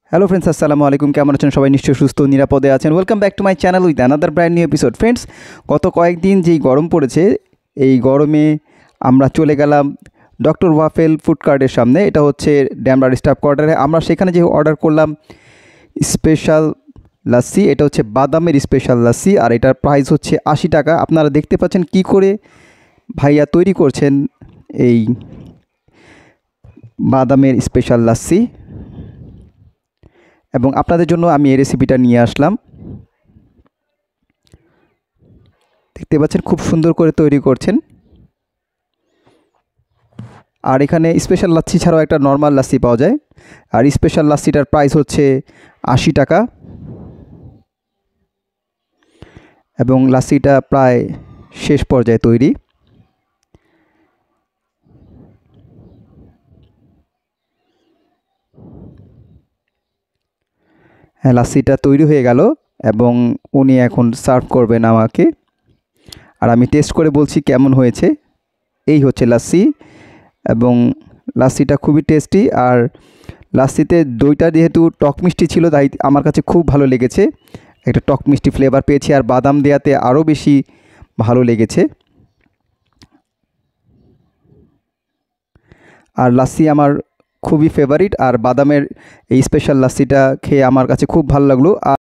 Hello friends, আসসালামু আলাইকুম। কেমন আছেন সবাই? নিশ্চয়ই সুস্থ নিরাপদে আছেন। Welcome back to my channel with another brand new episode. Friends, গত কয়েকদিন যেই গরম পড়েছে, এই গরমে আমরা চলে গেলাম ডক্টর ওয়াফেল ফুড কার্টের সামনে। এটা হচ্ছে ড্যামরার স্টাফ কোয়ার্টারে। আমরা সেখানে যে অর্ডার করলাম স্পেশাল লাস্সি। এটা হচ্ছে বাদামের স্পেশাল লাস্সি, আর এটার প্রাইস হচ্ছে 80 টাকা। আপনারা দেখতে পাচ্ছেন কি করে ভাইয়া তৈরি করছেন এই বাদামের স্পেশাল লাস্সি, এবং আপনাদের জন্য আমি এই রেসিপিটা নিয়ে আসলাম। দেখতে পাচ্ছেন খুব সুন্দর করে তৈরি করছেন। আর এখানে স্পেশাল লাচ্ছি ছাড়াও একটা নর্মাল লাচ্ছি পাওয়া যায়, আর স্পেশাল লাচ্ছিটার প্রাইস হচ্ছে 80 টাকা। এবং লাচ্ছিটা প্রায় শেষ পর্যায়ে তৈরি। হ্যাঁ, লাচ্ছিটা তৈরি হয়ে গেল এবং উনি এখন সার্ভ করবেন আমাকে। আর আমি টেস্ট করে বলছি কেমন হয়েছে। এই হচ্ছে লাচ্ছি, এবং লাচ্ছিটা খুবই টেস্টি। আর লাচ্ছিতে দইটা যেহেতু টক মিষ্টি ছিল, তাই আমার কাছে খুব ভালো লেগেছে। একটা টক মিষ্টি ফ্লেভার পেয়েছি, আর বাদাম দেওয়াতে আরও বেশি ভালো লেগেছে। আর লাচ্ছি আমার খুবই ফেভারিট, আর বাদামের এই স্পেশাল লাচ্ছিটা খেয়ে আমার কাছে খুব ভালো লাগলো।